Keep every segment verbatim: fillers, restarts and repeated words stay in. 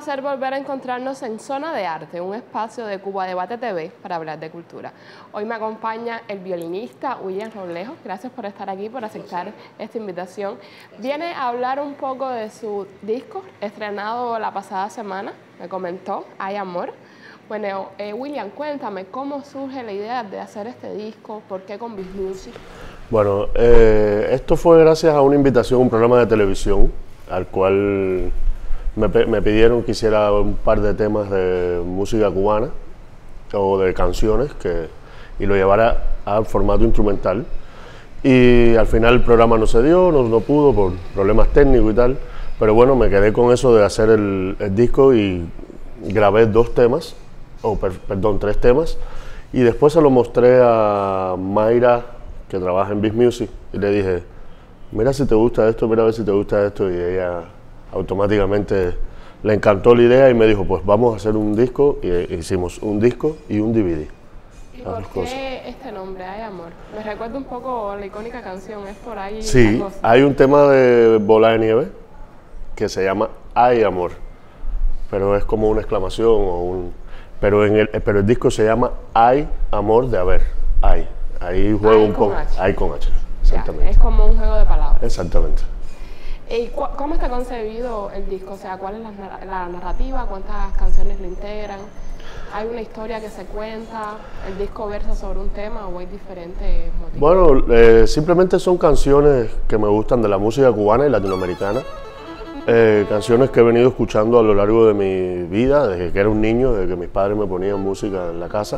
placer volver a encontrarnos en Zona de Arte, un espacio de Cuba Debate T V para hablar de cultura. Hoy me acompaña el violinista William Roblejo. Gracias por estar aquí, por aceptar esta invitación. Viene a hablar un poco de su disco, estrenado la pasada semana, me comentó, Hay Amor. Bueno, eh, William, cuéntame, ¿cómo surge la idea de hacer este disco? ¿Por qué con Biz Music? Bueno, eh, esto fue gracias a una invitación a un programa de televisión, al cual me, me pidieron que hiciera un par de temas de música cubana o de canciones que, y lo llevara al formato instrumental. Y al final el programa no se dio, no, no pudo por problemas técnicos y tal, pero bueno, me quedé con eso de hacer el, el disco y grabé dos temas, o per, perdón, tres temas, y después se lo mostré a Mayra, que trabaja en Biz Music, y le dije, mira si te gusta esto, mira a ver si te gusta esto, y ella automáticamente le encantó la idea y me dijo, pues vamos a hacer un disco, y hicimos un disco y un D V D. ¿Y por qué cosas. Este nombre, Hay Amor? Me recuerda un poco la icónica canción, es por ahí. Sí, hay un tema de Bola de Nieve que se llama Hay Amor, pero es como una exclamación o un... Pero, en el, pero el disco se llama Hay Amor de haber, hay. Ahí juego un poco. Hay con H, exactamente. Ya, es como un juego de palabras. Exactamente. ¿Y cómo está concebido el disco? O sea, ¿cuál es la, la narrativa? ¿Cuántas canciones lo integran? ¿Hay una historia que se cuenta? ¿El disco versa sobre un tema o hay diferentes motivos? Bueno, eh, simplemente son canciones que me gustan de la música cubana y latinoamericana. Eh, canciones que he venido escuchando a lo largo de mi vida, desde que era un niño, desde que mis padres me ponían música en la casa.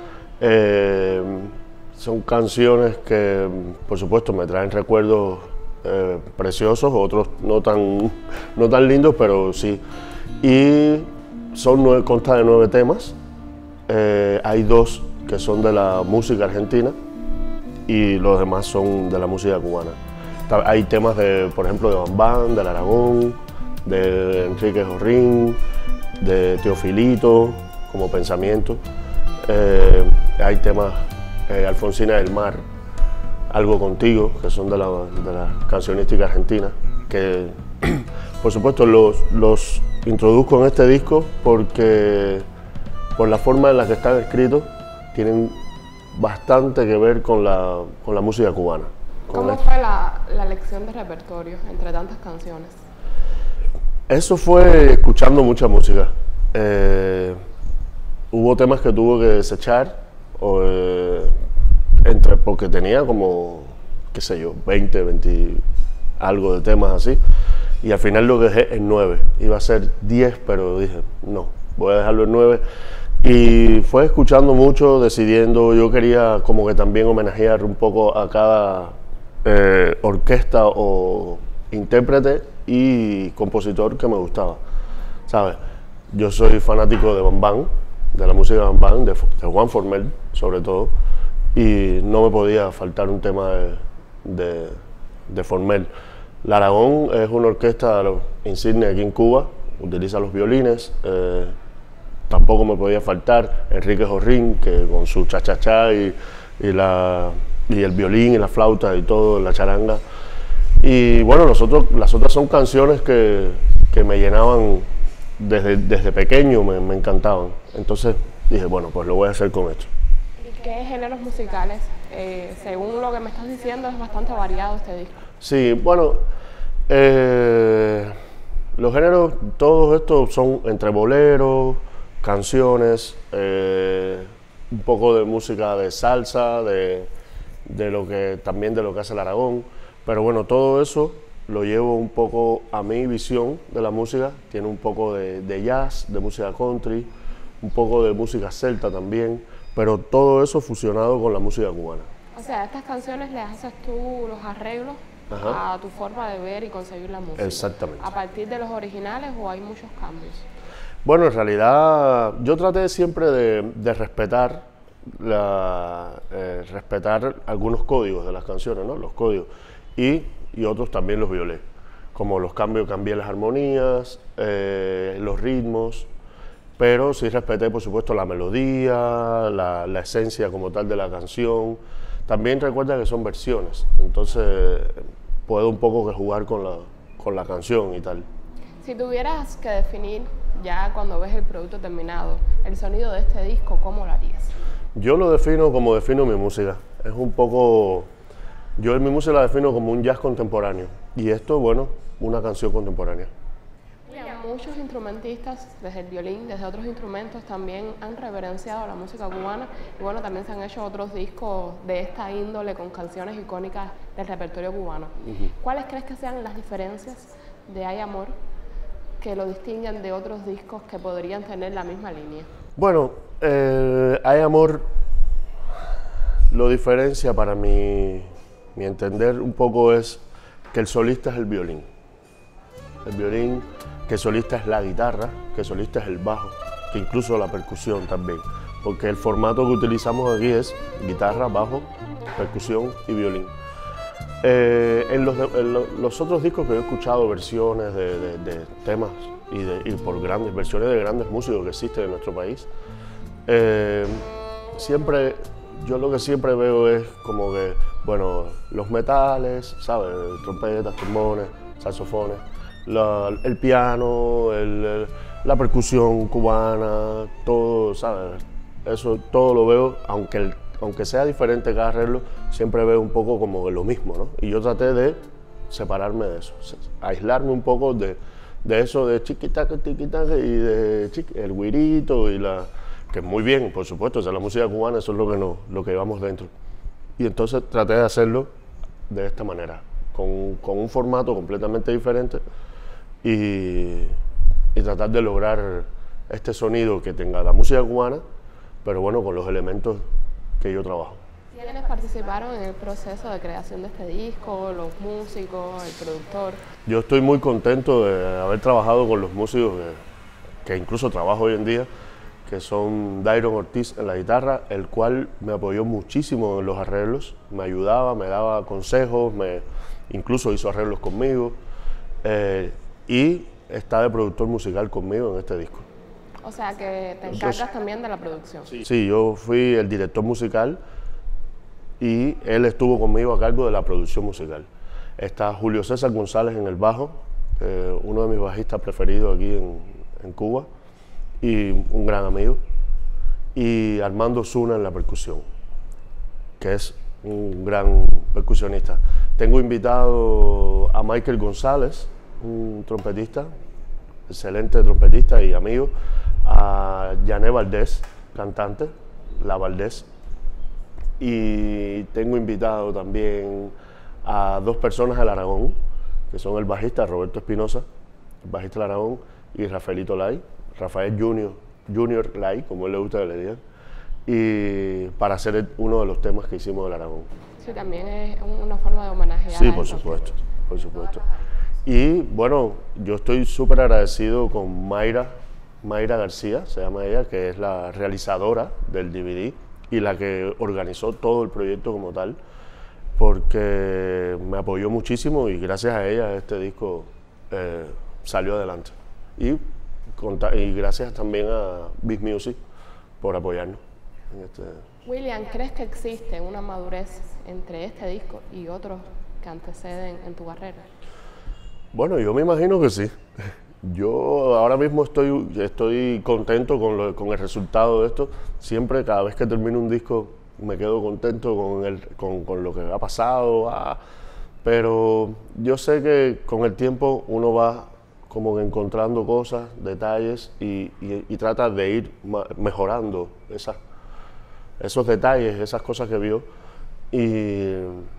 Eh, son canciones que, por supuesto, me traen recuerdos eh, preciosos, otros no tan, no tan lindos, pero sí. Y son nueve, consta de nueve temas. Eh, hay dos que son de la música argentina y los demás son de la música cubana. Hay temas, de, por ejemplo, de Bambán, del Aragón, de Enrique Jorrín, de Teofilito, como Pensamiento. Eh, hay temas eh, Alfonsina del Mar, Algo Contigo, que son de la, de la cancionística argentina, que por supuesto los, los introduzco en este disco porque por la forma en la que están escritos tienen bastante que ver con la, con la música cubana. ¿Cómo fue la, la elección de repertorio entre tantas canciones? Eso fue escuchando mucha música. Eh, hubo temas que tuve que desechar, o, eh, entre, porque tenía como, qué sé yo, veinte, veinte algo de temas así, y al final lo dejé en nueve. Iba a ser diez, pero dije, no, voy a dejarlo en nueve. Y fue escuchando mucho, decidiendo, yo quería como que también homenajear un poco a cada Eh, orquesta o intérprete y compositor que me gustaba, ¿sabes? Yo soy fanático de Bambán, de la música de Bambán, de, de Juan Formel sobre todo, y no me podía faltar un tema de, de, de Formel. La Aragón es una orquesta insignia aquí en Cuba, utiliza los violines, eh, tampoco me podía faltar Enrique Jorrín, que con su cha-cha-cha y, y la... y el violín y la flauta y todo, la charanga. Y bueno, nosotros, las otras son canciones que, que me llenaban desde, desde pequeño, me, me encantaban. Entonces dije, bueno, pues lo voy a hacer con esto. ¿Y qué géneros musicales? Eh, según lo que me estás diciendo, es bastante variado este disco. Sí, bueno, eh, los géneros, todos estos son entre boleros, canciones, eh, un poco de música de salsa, de... de lo que también de lo que hace el Aragón, pero bueno, todo eso lo llevo un poco a mi visión de la música. Tiene un poco de, de jazz, de música country, un poco de música celta también, pero todo eso fusionado con la música cubana. O sea, estas canciones le haces tú los arreglos Ajá. a tu forma de ver y concebir la música. Exactamente. ¿A partir de los originales o hay muchos cambios? Bueno, en realidad yo traté siempre de, de respetar La, eh, respetar algunos códigos de las canciones, ¿no? Los códigos, y, y otros también los violé, como los cambios, cambié las armonías, eh, los ritmos, pero sí respeté, por supuesto, la melodía, la, la esencia como tal de la canción. También recuerda que son versiones, entonces puedo un poco que jugar con la, con la canción y tal. Si tuvieras que definir, ya cuando ves el producto terminado, el sonido de este disco, ¿cómo lo harías? Yo lo defino como defino mi música. Es un poco... Yo en mi música la defino como un jazz contemporáneo. Y esto, bueno, una canción contemporánea. Muchos instrumentistas, desde el violín, desde otros instrumentos, también han reverenciado la música cubana. Y bueno, también se han hecho otros discos de esta índole con canciones icónicas del repertorio cubano. Uh-huh. ¿Cuáles crees que sean las diferencias de Hay Amor que lo distinguen de otros discos que podrían tener la misma línea? Bueno, eh, Hay Amor lo diferencia para mi, mi entender un poco es que el solista es el violín. El violín, que el solista es la guitarra, que el solista es el bajo, que incluso la percusión también. Porque el formato que utilizamos aquí es guitarra, bajo, percusión y violín. Eh, en, los, en los otros discos que he escuchado versiones de, de, de temas y, de, y por grandes versiones de grandes músicos que existen en nuestro país, eh, siempre, yo lo que siempre veo es como que, bueno, los metales, ¿sabes? Trompetas, trombones, saxofones, la, el piano, el, el, la percusión cubana, todo, ¿sabes? Eso todo lo veo, aunque el aunque sea diferente cada arreglo, siempre veo un poco como lo mismo, ¿no? Y yo traté de separarme de eso, aislarme un poco de, de eso de chiquitaca, tiquitaca y de chiqui, el güirito y la... que muy bien, por supuesto, o sea, la música cubana, eso es lo que, no, lo que llevamos dentro. Y entonces traté de hacerlo de esta manera, con, con un formato completamente diferente y, y tratar de lograr este sonido que tenga la música cubana, pero bueno, con los elementos que yo trabajo. ¿Quiénes participaron en el proceso de creación de este disco? ¿Los músicos, el productor? Yo estoy muy contento de haber trabajado con los músicos que, que incluso trabajo hoy en día, que son Dairon Ortiz en la guitarra, el cual me apoyó muchísimo en los arreglos, me ayudaba, me daba consejos, me, incluso hizo arreglos conmigo, eh, y está de productor musical conmigo en este disco. O sea, que te encargas Entonces, también de la producción. Sí, sí, yo fui el director musical y él estuvo conmigo a cargo de la producción musical. Está Julio César González en el bajo, eh, uno de mis bajistas preferidos aquí en, en Cuba y un gran amigo. Y Armando Zuna en la percusión, que es un gran percusionista. Tengo invitado a Michael González, un trompetista, excelente trompetista y amigo, a Yané Valdés, cantante, La Valdés, y tengo invitado también a dos personas del Aragón, que son el bajista Roberto Espinosa, el bajista del Aragón, y Rafaelito Lai, Rafael Junior, Junior Lai, como él le gusta que le digan, y para hacer uno de los temas que hicimos del Aragón. Sí, también es una forma de homenaje. Sí, por supuesto, por supuesto. Y bueno, yo estoy súper agradecido con Mayra, Mayra García, se llama ella, que es la realizadora del D V D y la que organizó todo el proyecto como tal, porque me apoyó muchísimo y gracias a ella este disco eh, salió adelante. Y, y gracias también a Big Music por apoyarnos en este... William, ¿crees que existe una madurez entre este disco y otros que anteceden en tu carrera? Bueno, yo me imagino que sí. Yo ahora mismo estoy, estoy contento con, lo, con el resultado de esto. Siempre, cada vez que termino un disco, me quedo contento con, el, con, con lo que ha pasado. Ah, pero yo sé que con el tiempo uno va como encontrando cosas, detalles y, y, y trata de ir mejorando esas, esos detalles, esas cosas que vio. Y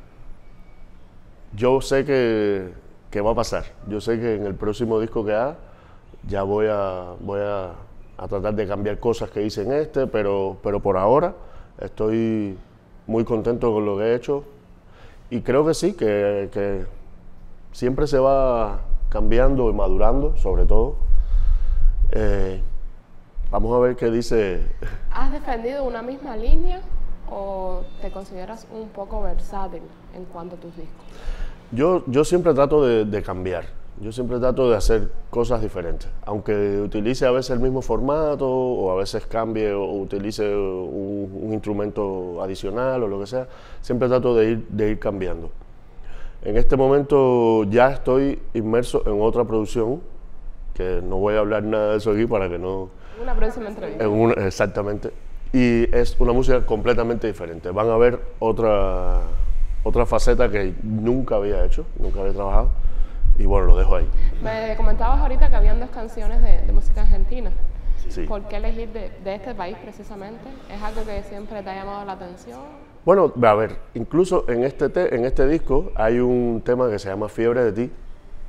yo sé que... ¿Qué va a pasar? Yo sé que en el próximo disco que haga ya voy a, voy a, a tratar de cambiar cosas que hice en este, pero, pero por ahora estoy muy contento con lo que he hecho y creo que sí, que, que siempre se va cambiando y madurando, sobre todo. Eh, vamos a ver qué dice. ¿Has defendido una misma línea o te consideras un poco versátil en cuanto a tus discos? Yo, yo siempre trato de, de cambiar, yo siempre trato de hacer cosas diferentes, aunque utilice a veces el mismo formato o a veces cambie o utilice un, un instrumento adicional o lo que sea, siempre trato de ir, de ir cambiando. En este momento ya estoy inmerso en otra producción que no voy a hablar nada de eso aquí para que no... Una próxima entrevista. En una, exactamente. Y es una música completamente diferente. Van a ver otra, otra faceta que nunca había hecho, nunca había trabajado. Y bueno, lo dejo ahí. Me comentabas ahorita que habían dos canciones de, de música argentina. Sí. ¿Por qué elegir de, de este país precisamente? ¿Es algo que siempre te ha llamado la atención? Bueno, a ver, incluso en este, te, en este disco hay un tema que se llama Fiebre de ti,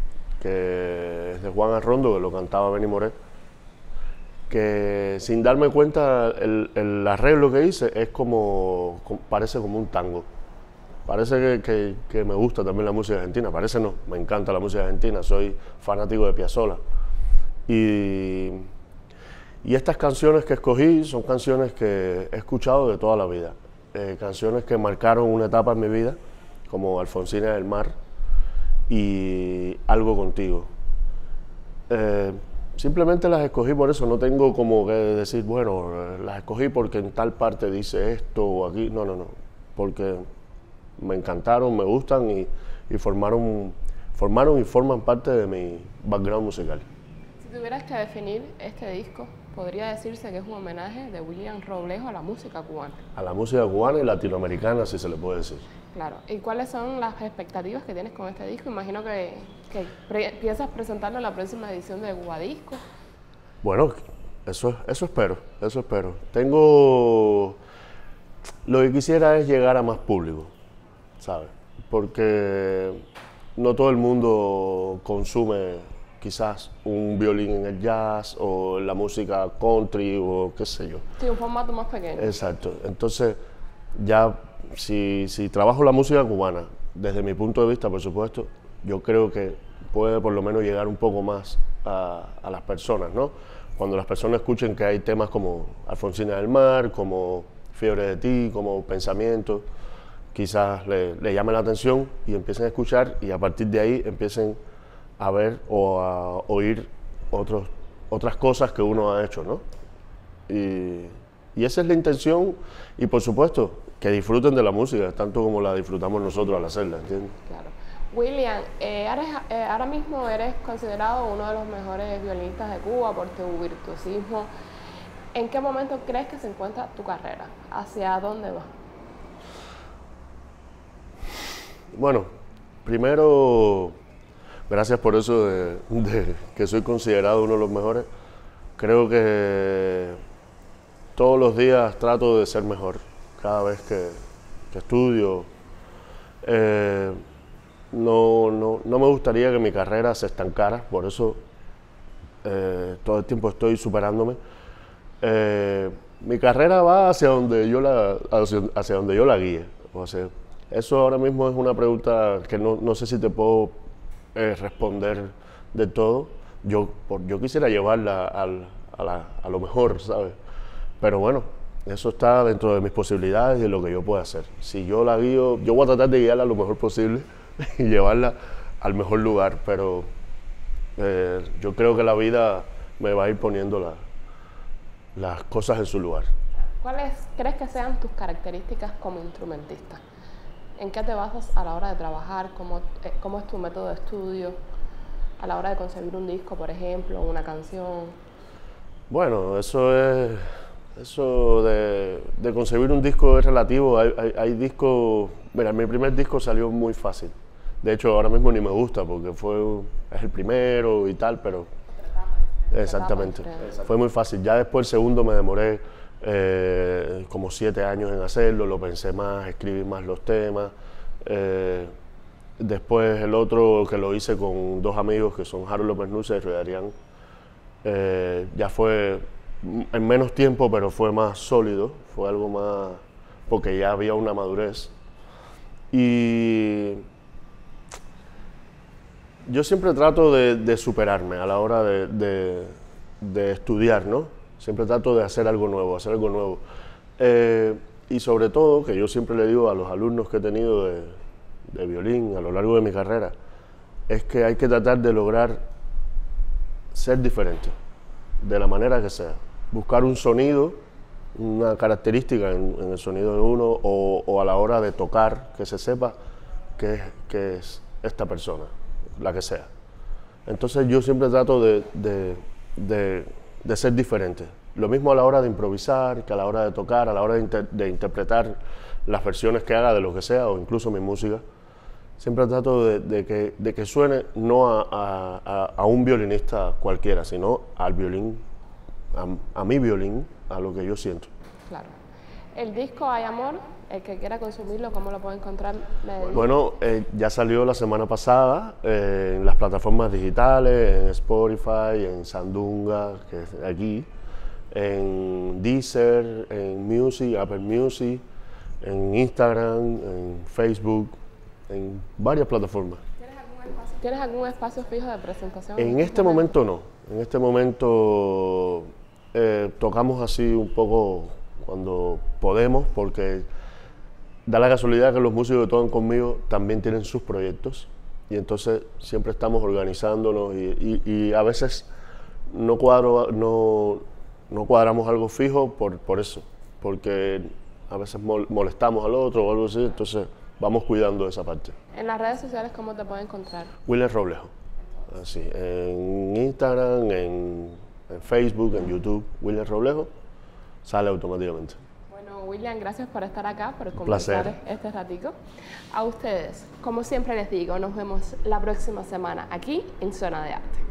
que es de Juan Arrondo, que lo cantaba Benny Moré, que sin darme cuenta el, el arreglo que hice es como, como parece como un tango. Parece que, que, que me gusta también la música argentina, parece no, me encanta la música argentina, soy fanático de Piazzolla. Y, y estas canciones que escogí son canciones que he escuchado de toda la vida, eh, canciones que marcaron una etapa en mi vida, como Alfonsina del Mar y Algo contigo. Eh, simplemente las escogí por eso, no tengo como que decir, bueno, las escogí porque en tal parte dice esto o aquí, no, no, no, porque me encantaron, me gustan y, y formaron, formaron y forman parte de mi background musical. Si tuvieras que definir este disco, podría decirse que es un homenaje de William Roblejo a la música cubana. A la música cubana y latinoamericana, si se le puede decir. Claro. ¿Y cuáles son las expectativas que tienes con este disco? Imagino que, que pre piensas presentarlo en la próxima edición de Cuba Disco. Bueno, eso, eso espero, eso espero. Tengo... Lo que quisiera es llegar a más público, ¿sabes? Porque no todo el mundo consume quizás un violín en el jazz o la música country o qué sé yo. Sí, un formato más pequeño. Exacto. Entonces, ya si, si trabajo la música cubana, desde mi punto de vista, por supuesto, yo creo que puede por lo menos llegar un poco más a, a las personas, ¿no? Cuando las personas escuchen que hay temas como Alfonsina del Mar, como Fiebre de ti, como Pensamiento, quizás le, le llame la atención y empiecen a escuchar y a partir de ahí empiecen a ver o a oír otros, otras cosas que uno ha hecho, ¿no? Y, y esa es la intención y por supuesto que disfruten de la música, tanto como la disfrutamos nosotros al hacerla, ¿entiendes? Claro. William, eh, eres, eh, ahora mismo eres considerado uno de los mejores violinistas de Cuba por tu virtuosismo. ¿En qué momento crees que se encuentra tu carrera? ¿Hacia dónde va? Bueno, primero, gracias por eso de, de que soy considerado uno de los mejores. Creo que todos los días trato de ser mejor, cada vez que, que estudio. Eh, no, no, no me gustaría que mi carrera se estancara, por eso eh, todo el tiempo estoy superándome. Eh, mi carrera va hacia donde yo la, hacia, hacia donde yo la guíe. O sea, eso ahora mismo es una pregunta que no, no sé si te puedo eh, responder de todo. Yo, por, yo quisiera llevarla al, a, la, a lo mejor, ¿sabes? Pero bueno, eso está dentro de mis posibilidades y de lo que yo pueda hacer. Si yo la guío, yo voy a tratar de guiarla lo mejor posible y llevarla al mejor lugar, pero eh, yo creo que la vida me va a ir poniendo la, las cosas en su lugar. ¿Cuáles crees que sean tus características como instrumentista? ¿En qué te basas a la hora de trabajar? ¿Cómo, eh, cómo es tu método de estudio a la hora de concebir un disco, por ejemplo, una canción? Bueno, eso es... Eso de, de concebir un disco es relativo. Hay, hay, hay discos... Mira, mi primer disco salió muy fácil. De hecho, ahora mismo ni me gusta porque fue, es el primero y tal, pero... Exactamente. Fue muy fácil. Ya después el segundo me demoré eh, como siete años en hacerlo, lo pensé más, escribí más los temas. Eh, después el otro que lo hice con dos amigos que son Harold López Nussa y Roy Adrián, eh, ya fue en menos tiempo, pero fue más sólido, fue algo más, porque ya había una madurez. Y yo siempre trato de, de superarme a la hora de, de, de estudiar, ¿no? Siempre trato de hacer algo nuevo, hacer algo nuevo. Eh, y sobre todo, que yo siempre le digo a los alumnos que he tenido de, de violín a lo largo de mi carrera, es que hay que tratar de lograr ser diferente, de la manera que sea. Buscar un sonido, una característica en, en el sonido de uno o, o a la hora de tocar, que se sepa que es, que es esta persona, la que sea. Entonces yo siempre trato de, de, de, de ser diferente. Lo mismo a la hora de improvisar, que a la hora de tocar, a la hora de, inter, de interpretar las versiones que haga de lo que sea, o incluso mi música. Siempre trato de, de, que, de que suene no a, a, a un violinista cualquiera, sino al violín, a, a mi violín, a lo que yo siento. Claro. El disco Hay Amor, el que quiera consumirlo, ¿cómo lo puede encontrar? Bueno, eh, ya salió la semana pasada eh, en las plataformas digitales, en Spotify, en Sandunga, que es aquí, en Deezer, en Music, Apple Music, en Instagram, en Facebook, en varias plataformas. ¿Tienes algún espacio, ¿Tienes algún espacio fijo de presentación? En este momento no. En este momento eh, tocamos así un poco cuando podemos, porque da la casualidad que los músicos que tocan conmigo también tienen sus proyectos, y entonces siempre estamos organizándonos y, y, y a veces no, cuadro, no, no cuadramos algo fijo por, por eso, porque a veces molestamos al otro o algo así, entonces vamos cuidando de esa parte. En las redes sociales, ¿cómo te pueden encontrar? Willer Roblejo, así, en Instagram, en, en Facebook, en YouTube, Willer Roblejo, sale automáticamente. Bueno, William, gracias por estar acá, por conversar este ratico. A ustedes, como siempre les digo, nos vemos la próxima semana aquí en Zona de Arte.